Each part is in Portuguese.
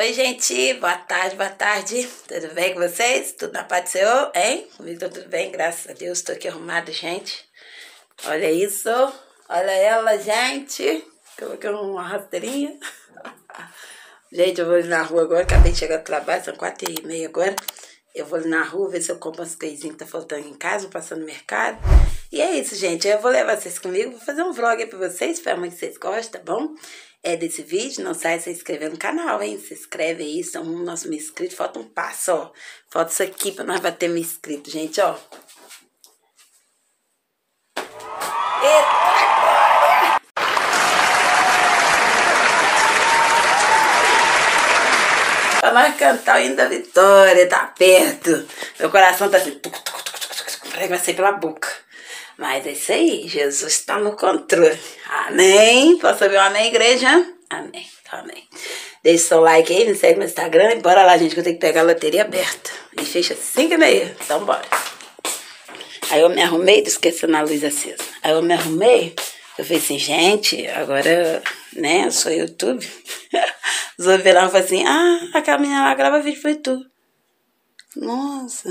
Oi, gente, boa tarde, tudo bem com vocês? Tudo na paz do Senhor, hein? Comigo tá tudo bem, graças a Deus, tô aqui arrumada, gente. Olha isso, olha ela, gente. Coloquei uma rasteirinha. Gente, eu vou ali na rua agora, acabei de chegar do trabalho, são 4h30 agora. Eu vou ali na rua ver se eu compro umas coisinhas que tá faltando em casa, vou passar no mercado. E é isso, gente, eu vou levar vocês comigo, vou fazer um vlog aí pra vocês, espero muito que vocês gostem, tá bom? Desse vídeo, não sai de se inscrever no canal, hein? Se inscreve aí, são um nosso mil inscritos, falta um passo, ó. Falta isso aqui pra nós bater 1000 inscritos, gente, ó. Eita glória! Pra nós cantar o hino da vitória, tá perto. Meu coração tá assim, parece que vai sair pela boca. Mas é isso aí, Jesus está no controle. Amém? Posso ouvir um amém, igreja? Amém, amém. Deixa o seu like aí, me segue no Instagram e bora lá, gente, que eu tenho que pegar a loteria aberta. E fecha 5h30, então bora. Aí eu me arrumei, tô esquecendo a luz acesa. Aí eu me arrumei, eu falei assim, gente, agora, né, eu sou YouTube. Os outros viraram e falaram assim, aquela menina lá grava vídeo pro YouTube. Nossa.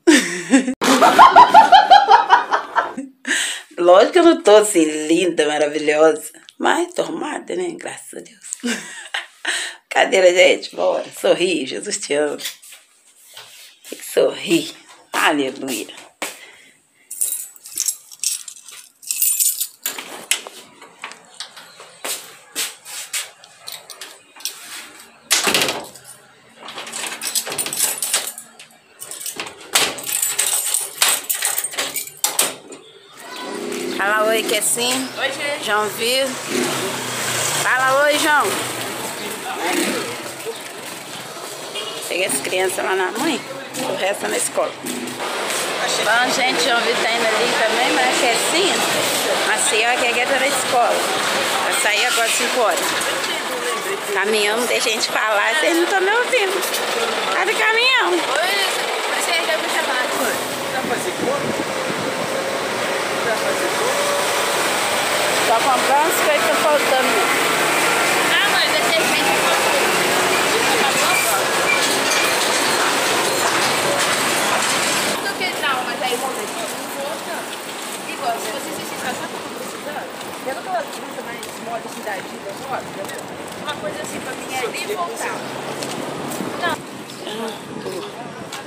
Lógico que eu não tô assim, linda, maravilhosa. Mas tô arrumada, né? Graças a Deus. Cadeira, gente, bora. Sorri, Jesus te ama. Tem que sorrir. Aleluia. Fala oi, que assim. Oi, gente. João Vitor. Fala oi, João. Peguei as crianças lá na mãe, o resto na escola. Bom, gente, João Vitor tá indo ali também, mas que assim, a senhora que é da escola. Vai sair agora 5 horas. Caminhão, não tem gente falar, vocês não estão me ouvindo. Cadê o caminhão? Oi, você ainda me chamar. Vai fazer como? Só comprando as coisas que estão faltando. Mãe, deixa eu ver que não que não, mas aí vamos ver se não volta. Igual, se você se sentar, sabe o que eu tô precisando? Pega aquela fruta mais mole assim da Gida, sabe? Uma coisa assim pra mim é ali e voltar. Não.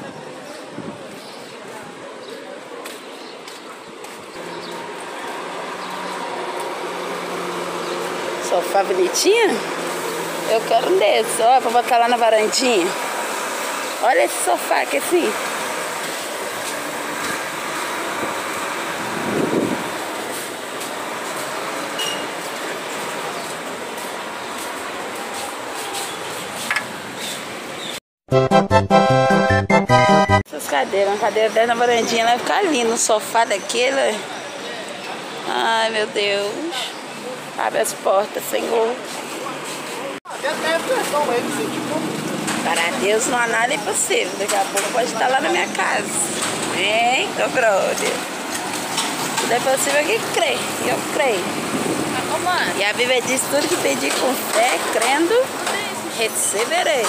Sofá bonitinho? Eu quero um desses, ó, pra botar lá na varandinha. Olha esse sofá aqui assim. Essas cadeiras, uma cadeira dessa na varandinha, vai ficar lindo. Um sofá daquele. Ai, meu Deus. Abre as portas, Senhor. Para Deus não há nada impossível. Daqui a pouco pode estar lá na minha casa. Hein, tô brother. Tudo é possível que crê. E eu creio. E a Bíblia diz tudo que pedir com fé, crendo, recebereis.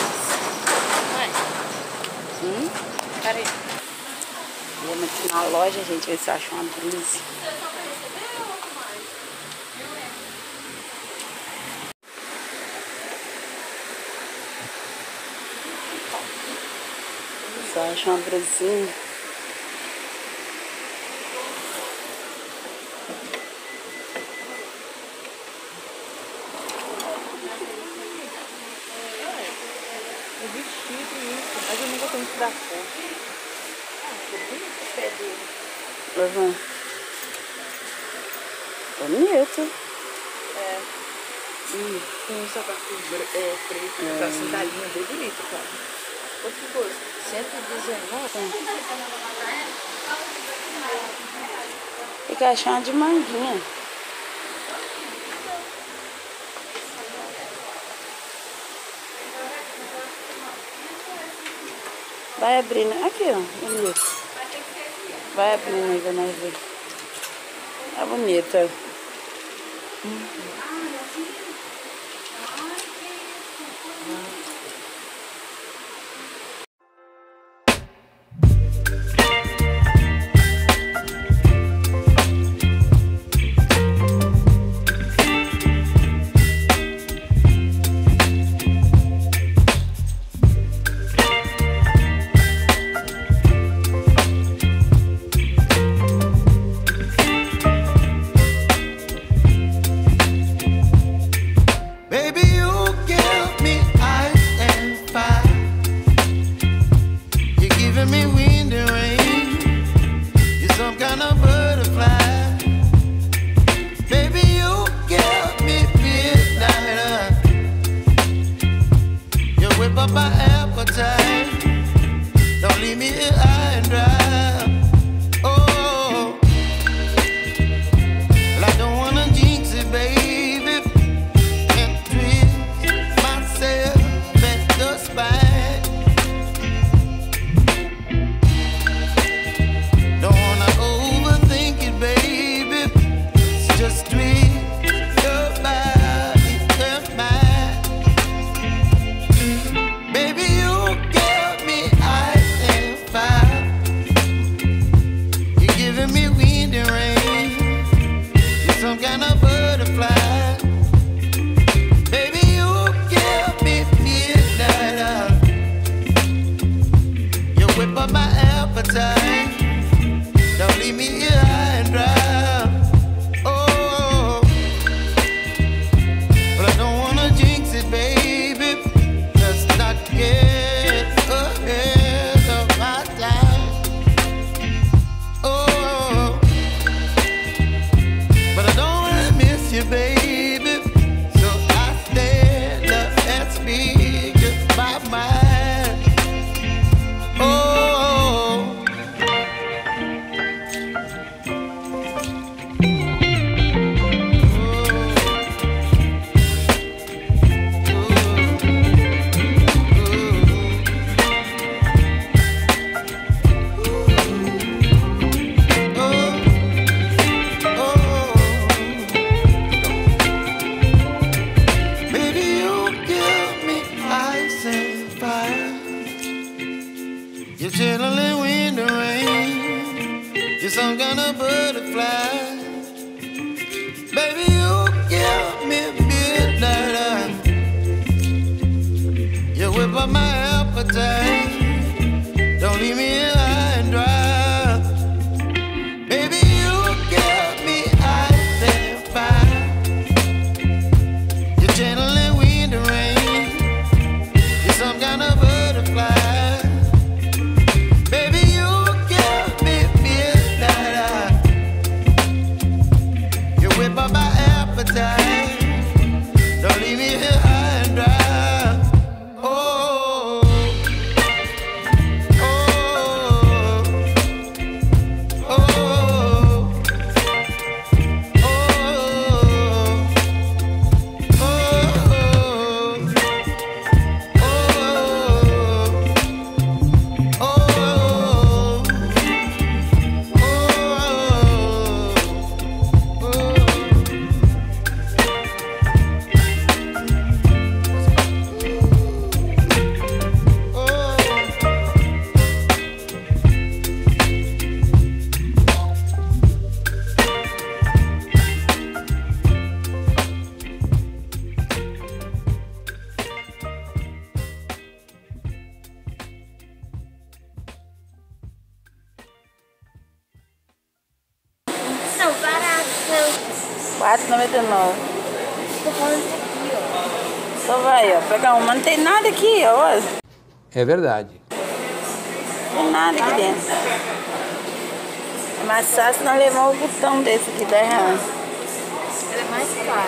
Peraí. Vamos aqui na loja, gente, ver se eu acho uma blusa. Só acho uma brusinha. O vestido e isso, mas eu nunca tenho que dar cor. Bonito pé dele. Levanta. Bonito. Tem um sapato preto, com a sandalinha bem bonita, cara. Quanto que custa? 119? Tem que achar uma de manguinha. Vai abrindo. Aqui, ó. Bonito. Vai abrindo aí pra nós ver. Tá bonita. some kind of butterfly. Baby, you give me midnight. You whip up my appetite. Don't leave me here high and dry. Oh, well, I don't wanna jinx it, baby, and twist myself at the spine. Don't wanna overthink it, baby. It's just twist your body and mine. Baby, you give me ice and fire. You're giving me wind and rain. You're some kind of butterfly. Baby, you give me midnight. You whip up my appetite. Don't leave me here high and dry. Oh, but I don't wanna jinx it, baby. Let's not get ahead of my time. Oh, but I don't wanna miss you, baby. So I stand up and speak just my mind. Oh. Baby, you give me ice and fire. You're chilling wind and rain. You're some kind of butterfly. Baby, you give me midnight. You whip up my appetite. Don't leave me here high and dry. Baby, you give me ice and fire. You're channeling wind and rain. You're some kind of butterfly. Baby, you give me midnight. You whip up my appetite. Don't leave me here high and dry. Oh, oh, oh, oh, Não, barato. R$4,99. Tô falando isso aqui, ó. Só vai, ó. Pegar uma. Não tem nada aqui, ó. É verdade. Não tem nada aqui dentro. É mais fácil nós levar um botão desse aqui, R$10. Ela é mais cara.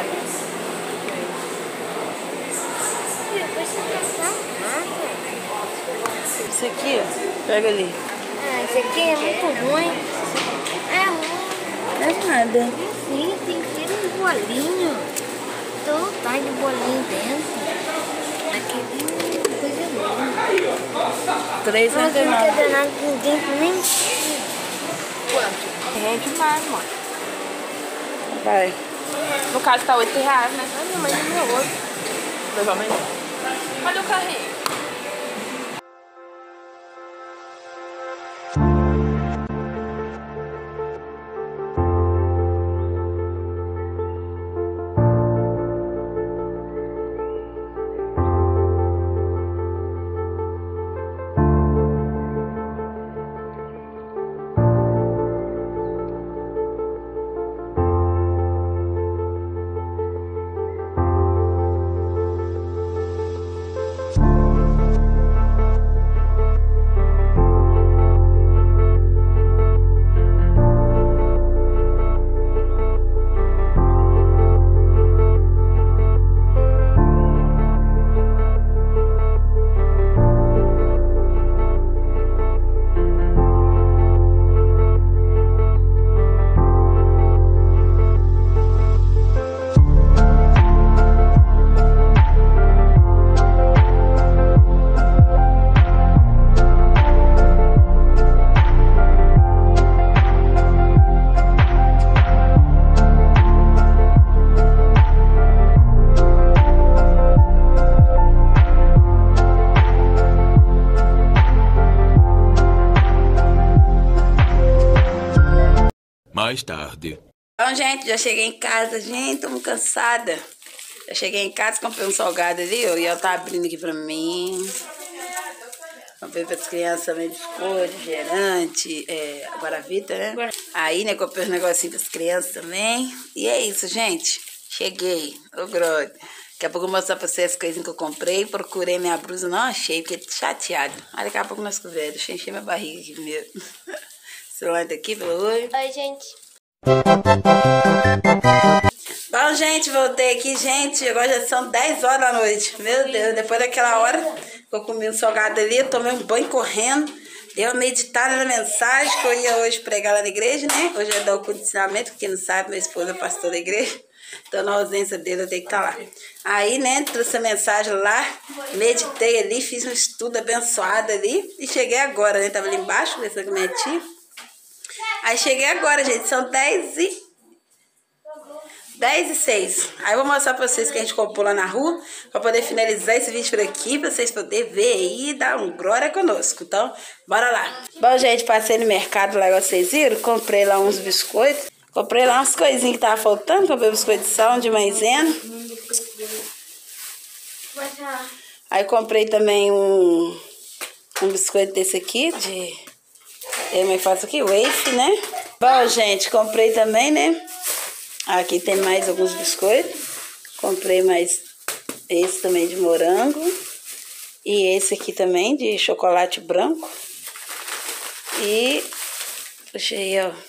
E depois você passar nada. Isso aqui, ó. Pega ali. Ah, esse aqui é muito ruim. É ruim. Não é nada. Sim, tem cheiro de bolinho. Todo tá de bolinho dentro. Aquele coisa ruim. Nossa, não quer dar nada com dentro nem. Quanto? É demais, mano. Vai. No caso tá R$8, né? Ah, não, mas não é outro. Provavelmente. Olha o carrinho. Mais tarde. Então, gente, já cheguei em casa. Gente, tô muito cansada. Já cheguei em casa, comprei um salgado ali, ó, e ela tá abrindo aqui pra mim. Comprei pras crianças também biscoito, refrigerante, Guaravita, né? Aí, né, comprei um negocinho pras crianças também. E é isso, gente. Cheguei. Ô, grode. Daqui a pouco eu vou mostrar pra vocês as coisinhas que eu comprei. Procurei minha blusa, não achei, fiquei chateada. Aí daqui a pouco nós conversamos. Deixa eu encher minha barriga aqui primeiro. O celular tá aqui, pelo oi. Oi, gente. Bom, gente, voltei aqui, gente. Agora já são 10 horas da noite. Meu Deus, depois daquela hora que eu comi um salgado ali, eu tomei um banho correndo. Dei uma meditada na mensagem que eu ia hoje pregar lá na igreja, né? Hoje é dar o condicionamento, quem não sabe, minha esposa é pastor da igreja. Então, na ausência dele, eu tenho que estar lá. Aí, né, trouxe a mensagem lá, meditei ali, fiz um estudo abençoado ali e cheguei agora, né? Tava ali embaixo, conversando com minha tia. Aí cheguei agora, gente, são 10h06. Aí eu vou mostrar pra vocês que a gente comprou lá na rua, pra poder finalizar esse vídeo por aqui, pra vocês poderem ver aí e dar um glória conosco. Então, bora lá. Bom, gente, passei no mercado lá, igual vocês viram, comprei lá uns biscoitos. Comprei lá umas coisinhas que tava faltando, comprei biscoito de sal, de maisena. Aí comprei também um biscoito desse aqui, eu me faço aqui, wafer, né? Bom, gente, comprei também, né? Aqui tem mais alguns biscoitos. Comprei mais esse também de morango. E esse aqui também de chocolate branco. E puxa aí, ó.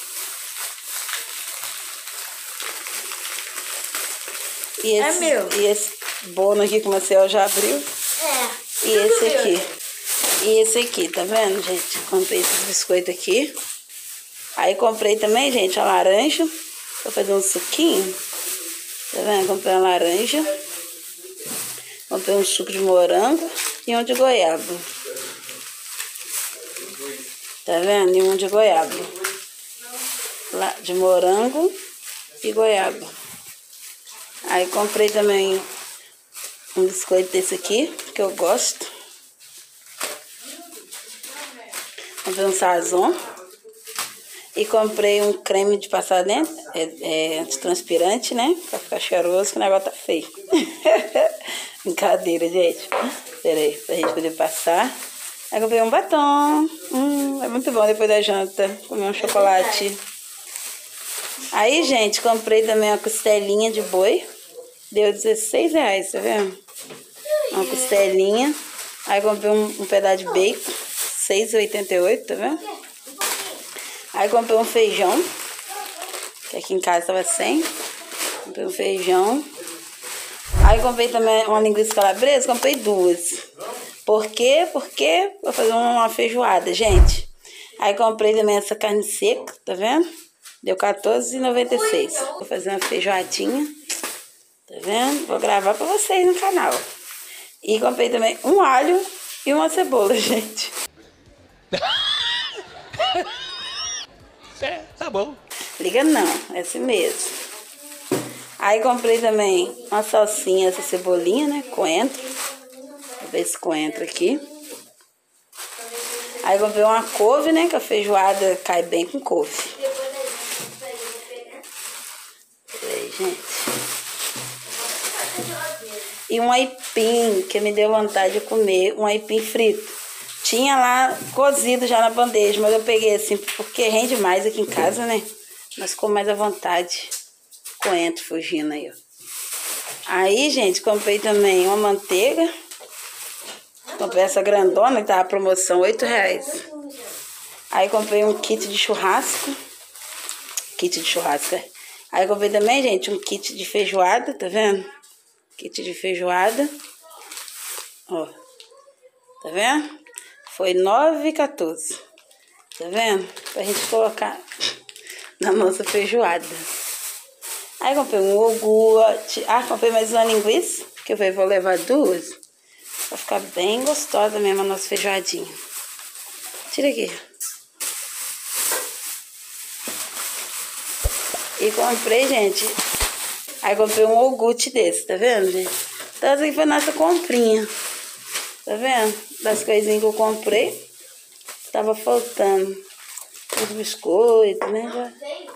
E esse bolo aqui que o Marcel já abriu. E esse aqui. E esse aqui, tá vendo, gente? Comprei esses biscoitos aqui. Aí comprei também, gente, a laranja. Vou fazer um suquinho. Tá vendo? Comprei uma laranja. Comprei um suco de morango e um de goiaba. Tá vendo? E um de goiaba. De morango e goiaba. Aí comprei também um biscoito desse aqui, que eu gosto. Comprei um sazon. E comprei um creme de passar dentro, antitranspirante, né? Pra ficar cheiroso, que o negócio tá feio. Brincadeira, gente. Pera aí, pra gente poder passar. Aí comprei um batom. É muito bom depois da janta. Comer um chocolate. Aí, gente, comprei também uma costelinha de boi. Deu R$16, tá vendo? Uma costelinha. Aí comprei um pedaço de bacon. R$6,88, tá vendo? Aí comprei um feijão, que aqui em casa tava sem. Comprei um feijão. Aí comprei também uma linguiça calabresa, comprei 2. Por quê? Porque vou fazer uma feijoada, gente. Aí comprei também essa carne seca, tá vendo? Deu R$14,96. Vou fazer uma feijoadinha, tá vendo? Vou gravar pra vocês no canal. E comprei também um alho e uma cebola, gente. Tá bom. Liga não, é assim mesmo. Aí comprei também uma salsinha, essa cebolinha, né? Coentro. Vou ver esse coentro aqui. Aí comprei uma couve, né? Que a feijoada cai bem com couve. Peraí, gente. E um aipim, que me deu vontade de comer, um aipim frito. Tinha lá cozido já na bandeja, mas eu peguei assim, porque rende mais aqui em casa, né? Mas ficou mais à vontade. Coentro fugindo aí, ó. Aí, gente, comprei também uma manteiga. Comprei essa grandona, que tava a promoção, R$8. Aí comprei um kit de churrasco. Kit de churrasco, é. Aí comprei também, gente, um kit de feijoada, tá vendo? Kit de feijoada. Ó. Tá vendo? Foi R$9,14. Tá vendo? Pra gente colocar na nossa feijoada. Aí comprei um iogurte. Ah, comprei mais uma linguiça, que eu vou levar 2. Pra ficar bem gostosa mesmo a nossa feijoadinha. Tira aqui. E comprei, gente. Aí comprei um iogurte desse, tá vendo, gente? Então essa aqui foi a nossa comprinha. Tá vendo? Das coisinhas que eu comprei. Tava faltando os biscoitos, né?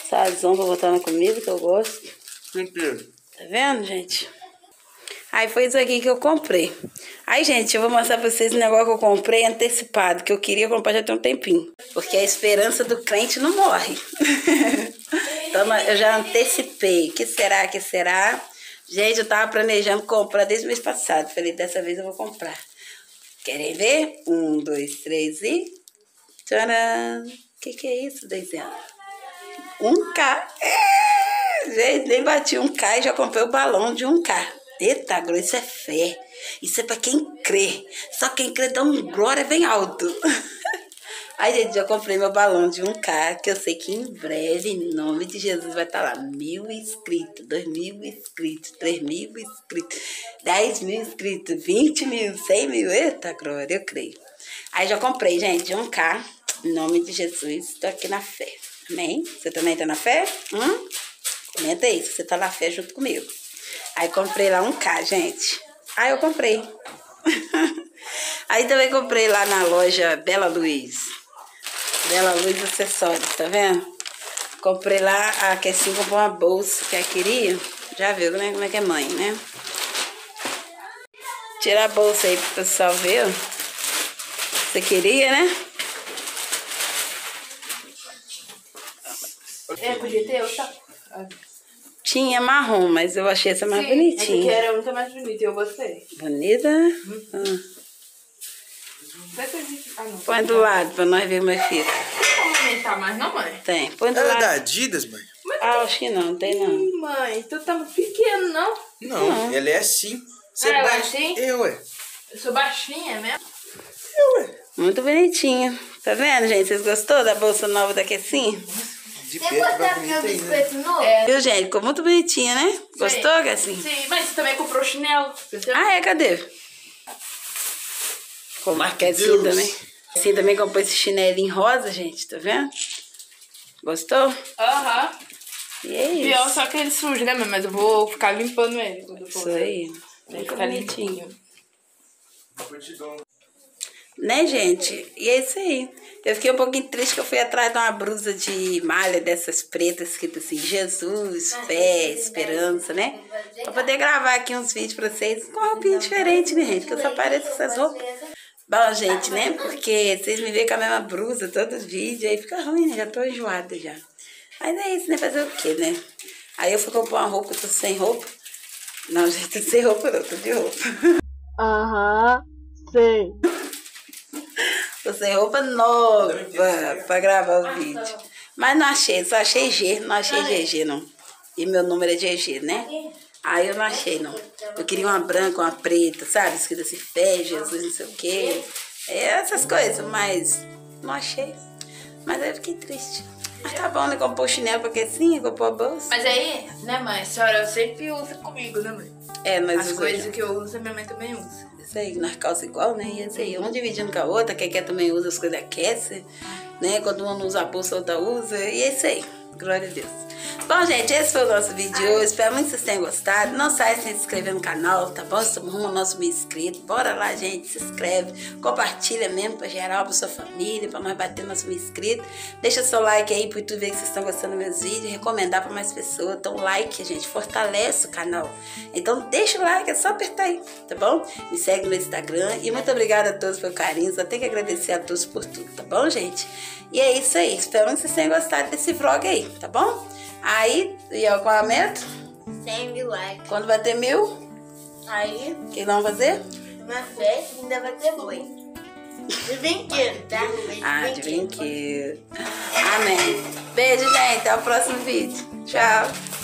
Sazão pra botar na comida, que eu gosto. Tempero. Tá vendo, gente? Aí foi isso aqui que eu comprei. Aí, gente, eu vou mostrar pra vocês o negócio que eu comprei antecipado, que eu queria comprar já tem um tempinho. Porque a esperança do crente não morre. Então, eu já antecipei. Que será, que será? Gente, eu tava planejando comprar desde o mês passado. Falei, dessa vez eu vou comprar. Querem ver? 1, 2, 3 e... Tcharam! O que é isso, desenho? 1K. Gente, nem bati 1K e já comprei o balão de 1K. Eita, glória, isso é fé. Isso é pra quem crê. Só quem crê dá um glória bem alto. Aí, gente, já comprei meu balão de 1K, que eu sei que em breve, em nome de Jesus, vai estar lá. 1.000 inscritos, 2.000 inscritos, 3.000 inscritos, 10.000 inscritos, 20 mil, 100 mil. Eita, glória, eu creio. Aí já comprei, gente, de 1K. Em nome de Jesus, estou aqui na fé. Amém? Você também está na fé? Comenta aí se você está na fé junto comigo. Aí comprei lá 1K, gente. Aí eu comprei. Aí também comprei lá na loja Bela Luz. Bela Luz Acessórios, tá vendo? Comprei lá, a Kessin comprou uma bolsa que ela queria. Já viu, né? Como é que é mãe, né? Tira a bolsa aí pro pessoal ver. Você queria, né? Podia ter outra. Tinha marrom, mas eu achei essa mais bonitinha. Essa aqui era a única mais bonita e eu gostei. Bonita, né? Não. Põe do lado pra nós ver como é que fica. Não vou aumentar mais, não, mãe? Tem, põe do Ela é lado. da Adidas, mãe? Acho que não, tem não. Ih, mãe, tu tá muito pequeno, não? Não, ela é assim. Você Ela é baixa. assim? Eu. Eu sou baixinha mesmo. Muito bonitinha. Tá vendo, gente? Vocês gostou da bolsa nova da Kessin? De Você perto vai gostou do bonita meu ainda. biscoito novo? Viu, gente? Ficou muito bonitinha, né? Gostou, Kessin? Sim, mas você também comprou chinelo. Ah, é? Cadê? Como a Kessin Deus. também. Kessin também comprou esse chinelinho rosa, gente. Tá vendo? Gostou? Aham. E é isso. Pior só que ele suja, né, mãe? Mas eu vou ficar limpando ele quando eu for. Isso aí. Vai Muito ficar bonitinho. limpinho. Né, gente? E é isso aí. Eu fiquei um pouquinho triste que eu fui atrás de uma blusa de malha dessas pretas, escrito assim, Jesus, fé, esperança, né? Pra poder gravar aqui uns vídeos pra vocês com uma roupinha diferente, né, gente? Que eu só pareço com essas roupas. Bom, gente, né? Porque vocês me veem com a mesma blusa todo vídeo, aí fica ruim, né? Já tô enjoada já. Mas é isso, né? Fazer o quê, né? Aí eu fui comprar uma roupa, eu tô sem roupa. Não, gente, tô sem roupa não, tô de roupa. Sei. Tô sem roupa nova pra gravar o vídeo. Mas não achei, só achei G, não achei GG não. E meu número é GG, né? Aí eu não achei não. Eu queria uma branca, uma preta, sabe? Escrito assim, fé, Jesus, não sei o quê. Essas coisas, mas não achei. Mas aí eu fiquei triste. Mas tá bom, né? Comprou o chinelo pra Kessin, comprou a bolsa. Mas aí, né, mãe? A senhora sempre usa comigo, né, mãe? É, nós As usamos. coisas que eu uso, minha mãe também usa. Isso aí, nós calça igual, né? E isso aí, um dividindo com a outra, quem quer também usa as coisas aquece, né? Quando uma não usa a bolsa, a outra usa. E é isso aí. Glória a Deus. Bom, gente, esse foi o nosso vídeo de hoje. Espero muito que vocês tenham gostado. Não saia sem se inscrever no canal, tá bom? Estamos rumo ao nosso 1000 inscritos. Bora lá, gente. Se inscreve. Compartilha mesmo pra geral, pra sua família, pra nós bater nosso 1000 inscritos. Deixa seu like aí pro YouTube ver que vocês estão gostando dos meus vídeos. Recomendar pra mais pessoas. Então, like, gente, fortalece o canal. Então, deixa o like, é só apertar aí, tá bom? Me segue no Instagram. E muito obrigada a todos pelo carinho. Só tenho que agradecer a todos por tudo, tá bom, gente? E é isso aí. Espero que vocês tenham gostado desse vlog aí, tá bom? Aí, e qual é a meta? 100 mil likes. Quando bater 1000, Aí, o que nós vamos fazer? na festa ainda vai ter boi. De brinquedo, tá? De brinquedo. Amém. Beijo, gente. Até o próximo vídeo. Tchau.